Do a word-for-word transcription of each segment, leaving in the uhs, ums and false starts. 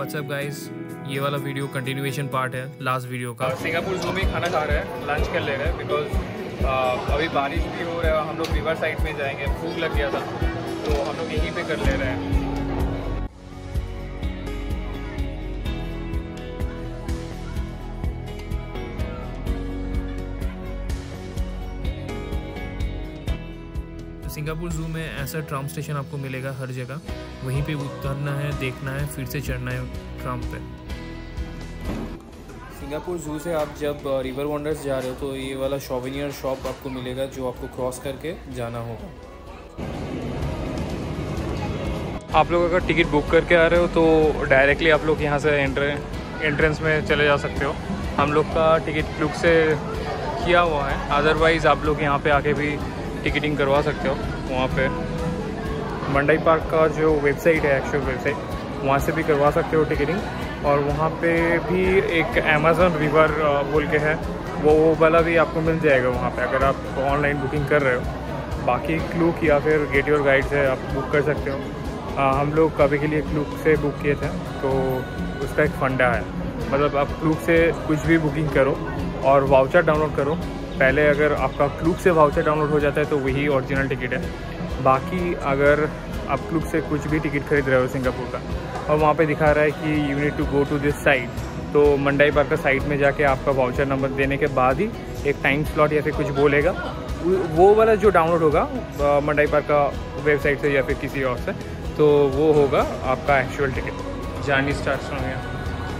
WhatsApp guys, ये वाला video continuation part है लास्ट वीडियो का। सिंगापुर जू में खाना खा रहे हैं, लंच कर ले रहे हैं बिकॉज अभी बारिश भी हो रहा है। हम लोग रिवर साइड में जाएंगे, भूख लग गया था तो हम लोग यहीं पे कर ले रहे हैं। सिंगापुर जू में ऐसा ट्राम स्टेशन आपको मिलेगा हर जगह, वहीं पे उतरना है, देखना है, फिर से चढ़ना है ट्राम पे। सिंगापुर जू से आप जब रिवर वंडर्स जा रहे हो तो ये वाला शॉवेनियर शॉप आपको मिलेगा जो आपको क्रॉस करके जाना होगा। आप लोग अगर टिकट बुक करके आ रहे हो तो डायरेक्टली आप लोग यहाँ से एंट्रे एंट्रेंस में चले जा सकते हो। हम लोग का टिकट क्लूक से किया हुआ है, अदरवाइज़ आप लोग यहाँ पे आके भी टिकटिंग करवा सकते हो। वहाँ पे मंडाई पार्क का जो वेबसाइट है, एक्चुअल वेबसाइट, वहाँ से भी करवा सकते हो टिकटिंग। और वहाँ पे भी एक अमेज़न रिवर बोल के है, वो वो वाला भी आपको मिल जाएगा वहाँ पे अगर आप ऑनलाइन बुकिंग कर रहे हो। बाकी क्लूक या फिर गेट योर गाइड से आप बुक कर सकते हो। आ, हम लोग कभी के लिए क्लूक से बुक किए थे तो उसका एक फंडा है, मतलब आप क्लूक से कुछ भी बुकिंग करो और वाउचर डाउनलोड करो। पहले अगर आपका क्लूक से वाउचर डाउनलोड हो जाता है तो वही ओरिजिनल टिकट है। बाकी अगर आप क्लूक से कुछ भी टिकट खरीद रहे हो सिंगापुर का और वहाँ पे दिखा रहा है कि you need to go to this site, तो मंडाई पार्क का साइट में जाके आपका वाउचर नंबर देने के बाद ही एक टाइम स्लॉट या फिर कुछ बोलेगा, वो वाला जो डाउनलोड होगा मंडाई पार्क का वेबसाइट से या फिर किसी और से, तो वो होगा आपका एक्चुअल टिकट। जर्नी स्टार्ट हो गया।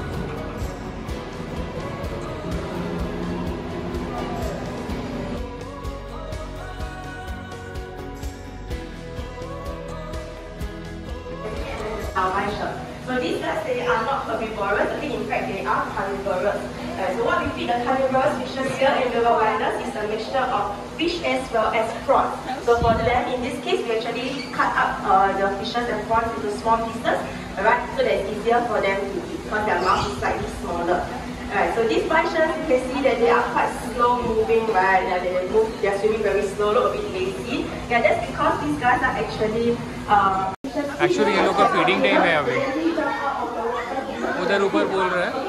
So these guys, they are not herbivorous, okay, in fact they are carnivorous. Uh, so what we feed the carnivorous fishes here in River Wonders is a mixture of fish as well as prawns. So for them, in this case, we actually cut up uh, the fishes and prawns into small pieces, alright, so that it's easier for them to eat because their mouth is slightly smaller. Alright, so these fishes, you can see that they are quite slow moving, right? Uh, they move, they are swimming very slow, a bit lazy. Yeah, that's because these guys are actually uh, actually ये लोग का feeding time है अभी, उधर ऊपर बोल रहे हैं।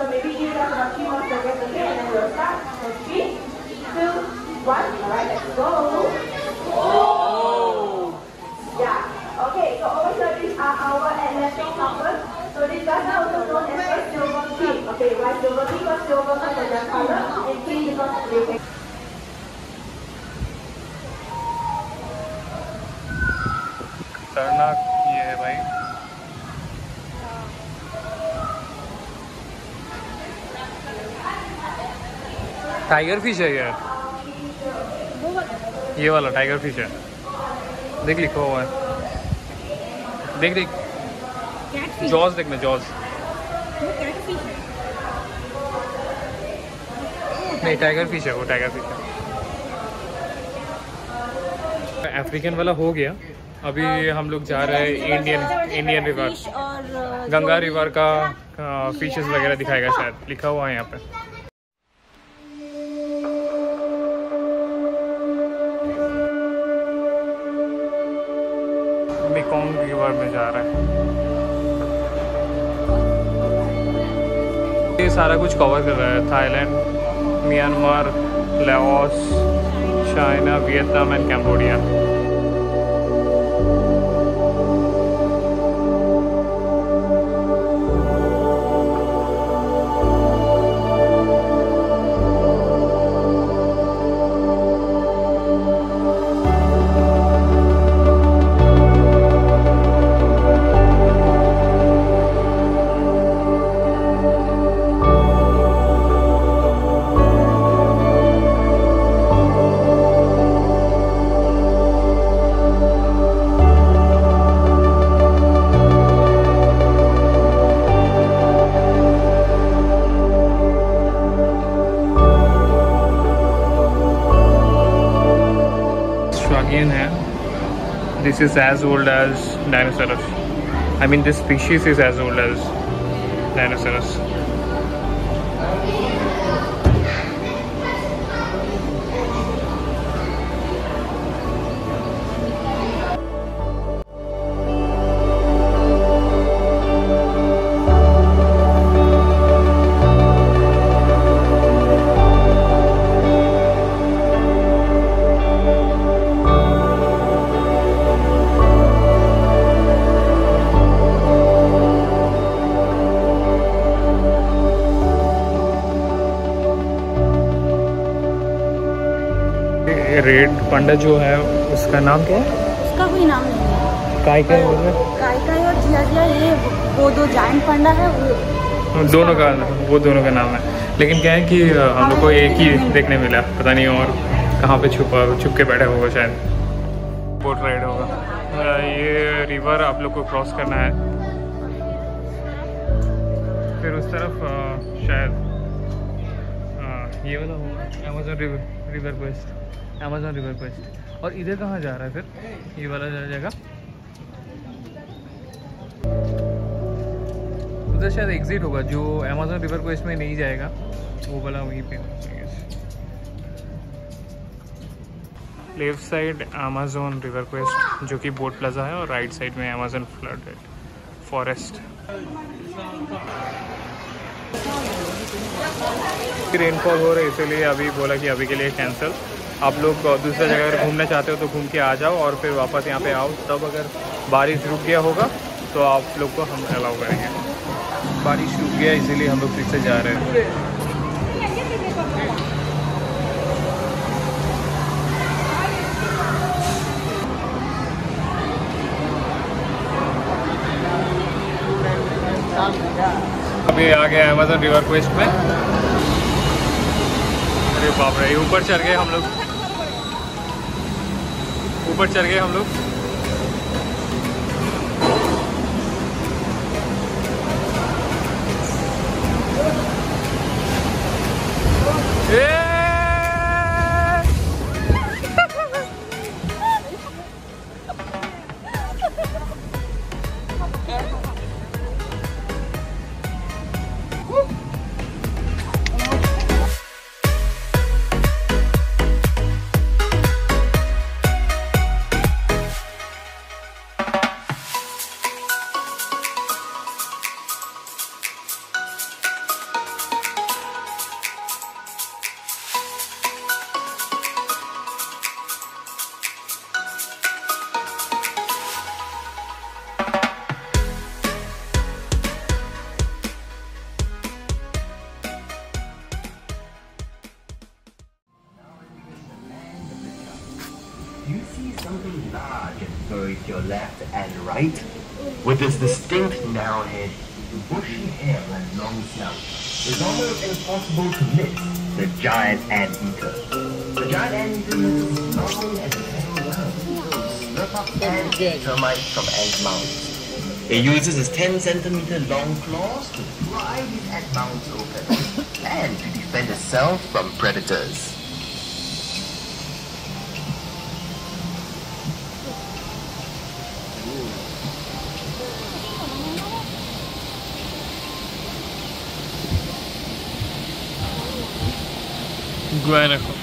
खतरनाक ये है भाई। टाइगर फिश है यार, ये वाला टाइगर फिश है, देख लिखा हुआ है, देख देख जॉज देखना, जॉज नहीं टाइगर फिश है, वो टाइगर फिश है। अफ्रीकन वाला हो गया, अभी हम लोग जा रहे हैं Indian Indian river, Ganga river का फिशेस वगैरह दिखाएगा शायद, लिखा हुआ है यहाँ पे। मेकोंग रिवर में जा रहा है। ये सारा कुछ कवर कर रहा है, Thailand, Myanmar, Laos, China, Vietnam and Cambodia. This is as old as Dinosaurus. I mean, this species is as old as Dinosaurus. ये रेड पांडा जो है उसका नाम क्या है? उसका कोई नाम नहीं है। काय काय बोल रहे? काय काय और जिया जिया, ये वो दो जायंट पांडा है, वो दोनों का वो दोनों का नाम है। लेकिन क्या है कि हम लोग को एक ही देखने मिला, पता नहीं और कहाँ पे छुपा छुप के बैठा होगा शायद। बोट राइड होगा। ये रिवर आप लोग को क्रॉस करना है, फिर उस तरफ शायद ये वाला होगा Amazon river river quest Amazon river quest. और इधर कहाँ जा रहा है फिर? ये वाला जगह उधर शायद एग्जिट होगा, जो अमेज़न रिवर क्वेस्ट में नहीं जाएगा वो वाला वहीं पे। Left side Amazon river quest जो कि बोट प्लाजा है, और राइट साइड में अमेज़न फ्लड फॉरेस्ट। रेनफॉल हो रहा है इसीलिए अभी बोला कि अभी के लिए कैंसिल। आप लोग दूसरा जगह अगर घूमना चाहते हो तो घूम के आ जाओ और फिर वापस यहाँ पे आओ। तब अगर बारिश रुक गया होगा तो आप लोग को हम अलाउ करेंगे। बारिश रुक गया इसीलिए हम लोग फिर से जा रहे हैं। अभी आ गया अमेज़न रिवर क्वेस्ट में। अरे बाप रे, ऊपर चढ़ गए हम लोग, ऊपर चढ़ गए हम लोग। You see something large and furry to your left and right? With its distinct narrow head, bushy hair and long snout, it's almost impossible to miss the giant anteater. The giant anteater lives long and very well. Slurp up and termites from ant mounds. It uses its ten centimeter long claws to pry these ant mounds open and to defend itself from predators. Guanaco.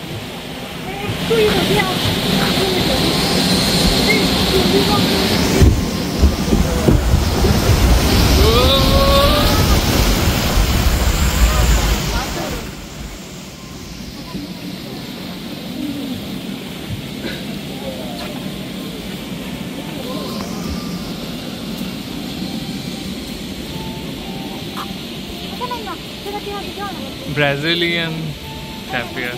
Brazilian tapir.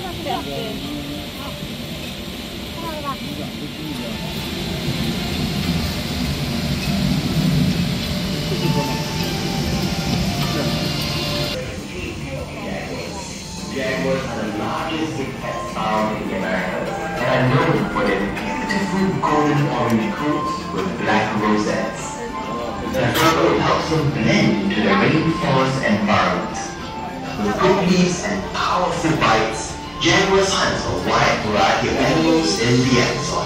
Jaguars are the largest big cats found in the Americas and are known for their beautiful golden orange coats with black rosettes. Their fur helps them blend into the rainforest environment. With quick leaps and powerful bites, jaguars hunt a wide variety of animals in the Amazon.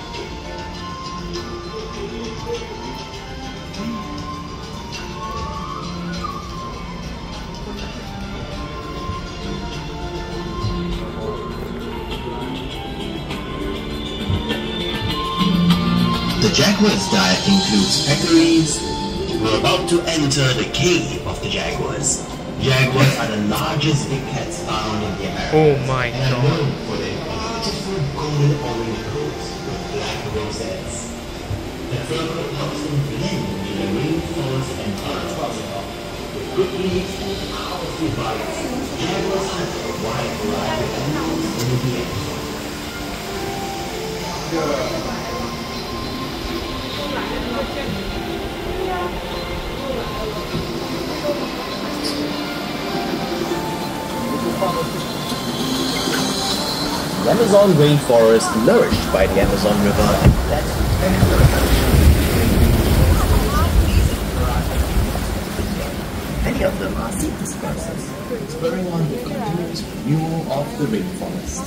The jaguar's diet includes peccaries. We're about to enter the cave of the jaguars. Jaguars are the largest big cats found in the Americas. Oh my and are god. known for their beautiful golden orange coats with black rosettes. The fur coat helps them blend in the rainforest environment. With quick leaps and powerful bites, jaguars hunt a wide variety of animals in the Amazon. The Amazon rainforest nourished by the Amazon River and that many of them are seed dispersers, spurring on the continuous renewal of the rainforest.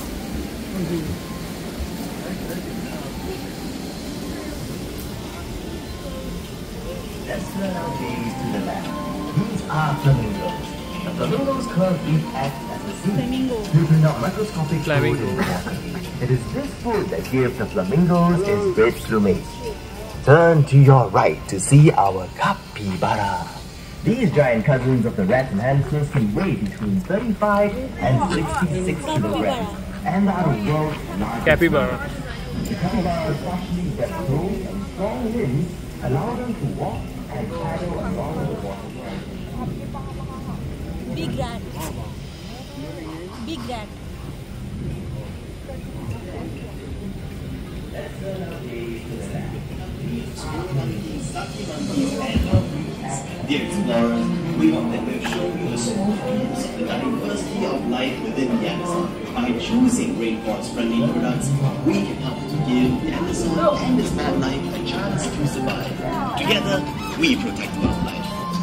Let's turn our gaze to the left. These are flamingos. The flamingo's curved beak acts as a seed, scooping out microscopic food in the water. It is this food that gives the flamingos its rich plumage. Turn to your right to see our capybara. These giant cousins of the rats and hamsters can weigh between thirty-five and sixty-six kilograms and are the world's largest. Capybara. The capybara's partially wet toes and strong limbs allow them to walk and paddle along the waterfront. Big rat. Big rat. Dear explorers, we hope that we've shown you a small glimpse of the diversity of life within the Amazon. By choosing rainforest-friendly products, we can help to give the Amazon and its wildlife a chance to survive. Together, we protect wildlife.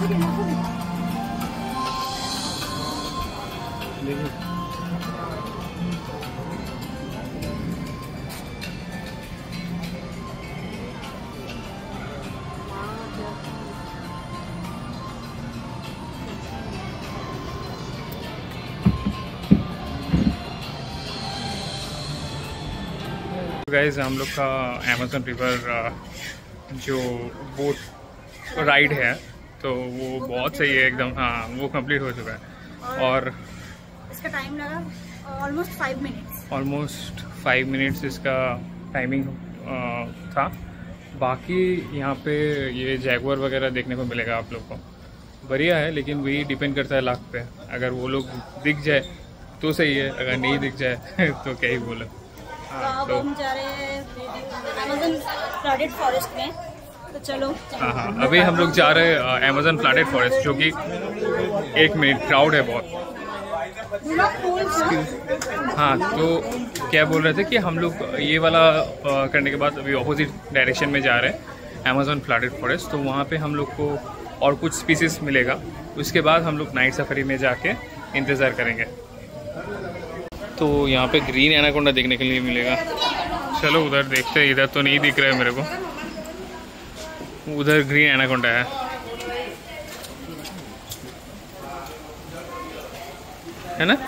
Guys हम लोग का Amazon river जो boat ride है तो वो बहुत सही है एकदम। हाँ, वो कंप्लीट हो चुका है और इसका टाइम लगा almost five minutes almost five minutes इसका टाइमिंग था। बाकी यहाँ पे ये जैगुआर वगैरह देखने को मिलेगा आप लोग को, बढ़िया है, लेकिन वही डिपेंड करता है लाख पे। अगर वो लोग दिख जाए तो सही है, अगर नहीं दिख जाए तो क्या ही बोले। अब हम जा रहे हैं अमेज़न फ्लडेड फॉरेस्ट में, तो चलो। हाँ हाँ, अभी हम लोग जा रहे हैं अमेज़न फ्लडेड फॉरेस्ट, जो कि एक मिनट क्राउड है बहुत। हाँ, तो क्या बोल रहे थे कि हम लोग ये वाला करने के बाद अभी ऑपोजिट डायरेक्शन में जा रहे हैं अमेज़न फ्लडेड फॉरेस्ट, तो वहाँ पे हम लोग को और कुछ स्पीसीज मिलेगा। उसके बाद हम लोग नाइट सफारी में जाके इंतज़ार करेंगे। तो यहाँ पे ग्रीन एनाकोंडा देखने के लिए मिलेगा। चलो उधर देखते हैं, इधर तो नहीं दिख रहा है मेरे को, उधर ग्रीन एनाकोंडा है है ना।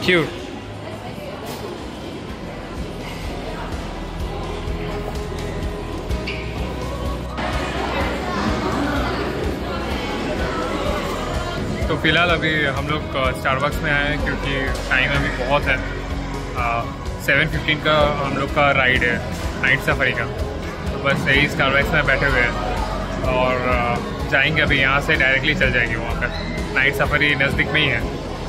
क्यूट। तो फिलहाल अभी हम लोग स्टारबक्स में आए हैं क्योंकि टाइम अभी बहुत है। सेवन फिफ्टीन का हम लोग का राइड है नाइट सफारी का, तो बस यही स्टारबक्स में बैठे हुए हैं और आ, जाएंगे अभी यहाँ से डायरेक्टली चल जाएंगे वहाँ पर। नाइट सफारी नज़दीक में ही है।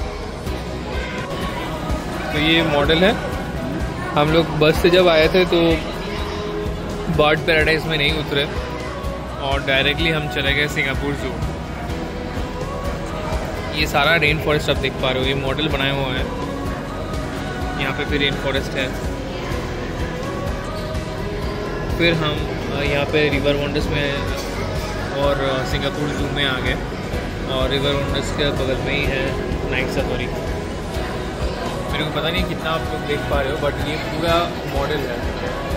तो ये मॉडल है। हम लोग बस से जब आए थे तो बर्ड पैराडाइज में नहीं उतरे और डायरेक्टली हम चले गए सिंगापुर जू। ये सारा रेन फॉरेस्ट आप देख पा रहे हो, ये मॉडल बनाए हुए हैं। यहाँ पे भी रेन फॉरेस्ट है। फिर हम यहाँ पे रिवर वंडर्स में और सिंगापुर जू में आ गए और रिवर वंडर्स के बगल में ही है नाइट सफारी। मेरे को पता नहीं कितना आप लोग देख पा रहे हो, बट ये पूरा मॉडल है।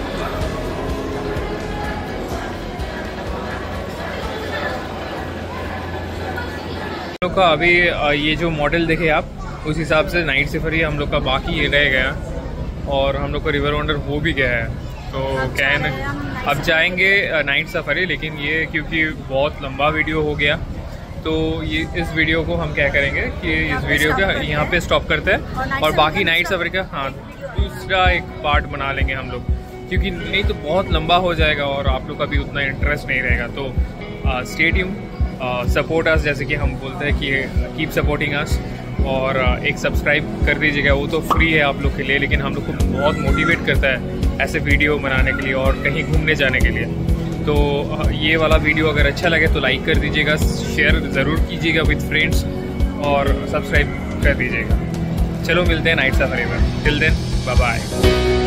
हम लोग का अभी ये जो मॉडल देखे आप, उस हिसाब से नाइट सफारी हम लोग का बाकी रह गया और हम लोग का रिवर वंडर हो भी गया है। तो क्या है ना, अब जाएंगे नाइट सफारी, लेकिन ये क्योंकि बहुत लंबा वीडियो हो गया तो ये इस वीडियो को हम क्या करेंगे कि इस वीडियो का यहाँ पे स्टॉप करते हैं और बाकी नाइट सफारी का हाँ दूसरा एक पार्ट बना लेंगे हम लोग, क्योंकि नहीं तो बहुत लंबा हो जाएगा और आप लोग का भी उतना इंटरेस्ट नहीं रहेगा। तो स्टे ट्यून, सपोर्ट अस, जैसे कि हम बोलते हैं कि कीप सपोर्टिंग अस, और uh, एक सब्सक्राइब कर दीजिएगा। वो तो फ्री है आप लोग के लिए, लेकिन हम लोग को बहुत मोटिवेट करता है ऐसे वीडियो बनाने के लिए और कहीं घूमने जाने के लिए। तो uh, ये वाला वीडियो अगर अच्छा लगे तो लाइक कर दीजिएगा, शेयर ज़रूर कीजिएगा विद फ्रेंड्स और सब्सक्राइब कर दीजिएगा। चलो मिलते हैं नाइट सफारी में। Till then bye bye.